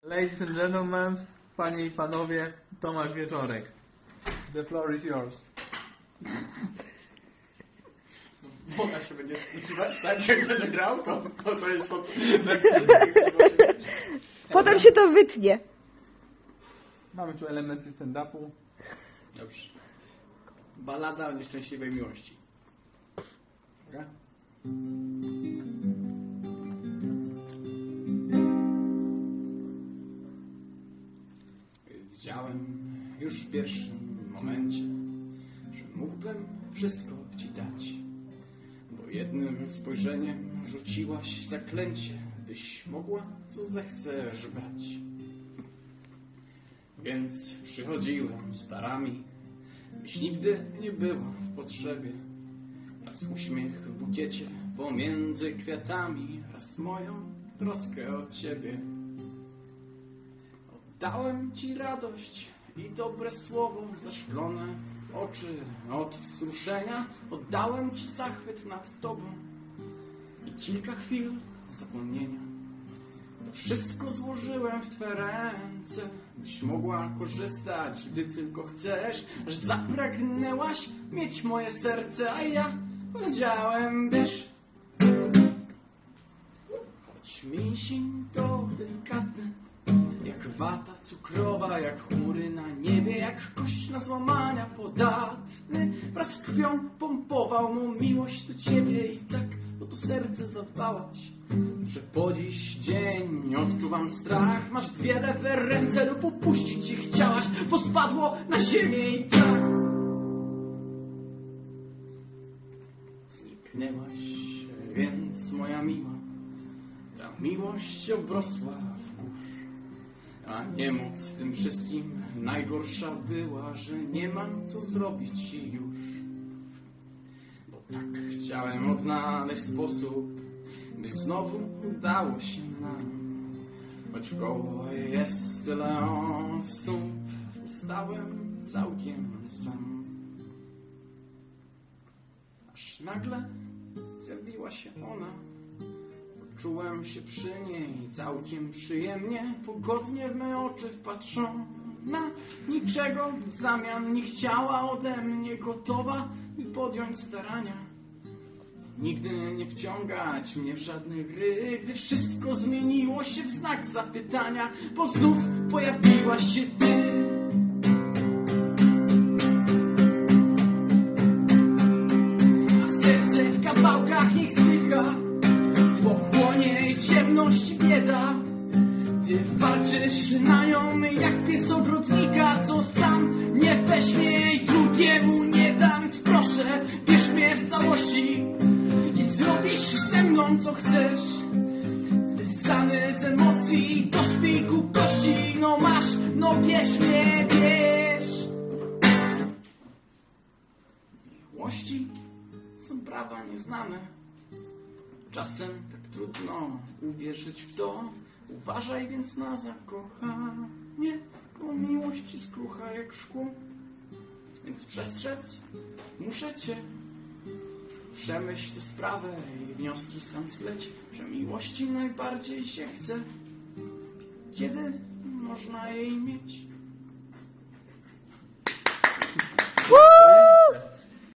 Ladies and gentlemen, panie i panowie, Tomasz Wieczorek. The floor is yours. Boga się będzie spłuciwać, tak jak będę grał, to jest to... Potem się to wytnie. Mamy tu elementy stand-upu. Dobrze. Balada o nieszczęśliwej miłości. Okay. Wiedziałem już w pierwszym momencie, że mógłbym wszystko ci dać, bo jednym spojrzeniem rzuciłaś zaklęcie, byś mogła co zechcesz brać. Więc przychodziłem starami, byś nigdy nie była w potrzebie. Raz uśmiech w bukiecie pomiędzy kwiatami, raz moją troskę o ciebie. Oddałem ci radość i dobre słowo, zaszklone oczy od wzruszenia. Oddałem ci zachwyt nad tobą i kilka chwil zapomnienia. To wszystko złożyłem w twe ręce, byś mogła korzystać, gdy tylko chcesz. Aż zapragnęłaś mieć moje serce, a ja powiedziałem, wiesz, choć mięsień to delikatny, jak wata cukrowa, jak chmury na niebie, jak kość na złamania podatny. Wraz z krwią pompował mą miłość do ciebie i tak o to serce zadbałaś, że po dziś dzień odczuwam strach. Masz dwie lewe ręce lub upuścić je chciałaś, bo spadło na ziemię i tak zniknęłaś, więc moja miła, ta miłość obrosła w kurz. A niemoc w tym wszystkim najgorsza była, że nie mam co zrobić już. Bo tak chciałem odnaleźć sposób, by znowu udało się nam. Choć wkoło jest tyle osób, zostałem całkiem sam. Aż nagle zjawiła się ona. Czułem się przy niej całkiem przyjemnie, pogodnie w me oczy wpatrzona. Niczego w zamian nie chciała ode mnie, gotowa by podjąć starania. Nigdy nie wciągać mnie w żadne gry, gdy wszystko zmieniło się w znak zapytania, bo znów pojawiłaś się ty. A serce w kawałkach niech zdycha, pochłonie ciemność i bieda. Ty walczysz na nią jak pies ogrodnika, co sam nie weźmie i drugiemu nie da. Więc proszę, bierz mnie w całości i zrobisz ze mną co chcesz. Wyssany z emocji do szpiku kości, no masz, no bierz mnie, bierz. Miłości są prawa nieznane, czasem tak trudno uwierzyć w to. Uważaj więc na zakochanie, bo miłość jest krucha jak szkło. Więc przestrzec muszę cię. Przemyśl tę sprawę i wnioski sam skleć, że miłości najbardziej się chce, kiedy można jej mieć.